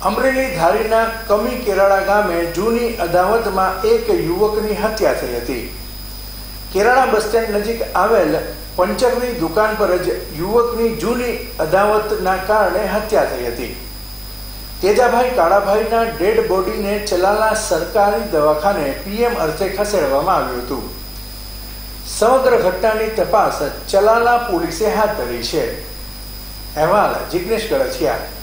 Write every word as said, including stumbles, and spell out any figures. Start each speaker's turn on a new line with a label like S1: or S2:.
S1: અમરેલી ધારીના કમી કેરાળા ગામે જૂની અદાવતમાં એક યુવકની હત્યા થઈ હતી। કેરાળા બસ સ્ટેન્ડ નજીક આવેલ પંચરની દુકાન પર જ યુવકની જૂની અદાવતના કારણે હત્યા થઈ હતી। તેજાભાઈ કાળાભાઈના ડેડ બોડીને ચલાલા સરકારી દવાખાને પીએમ અર્થે ખસેડવામાં આવ્યું હતું। સમગ્ર ઘટનાની તપાસ ચલાલા પોલીસે હાથ ધરી છે। અહેવાલ જિગ્નેશ ગળથિયા।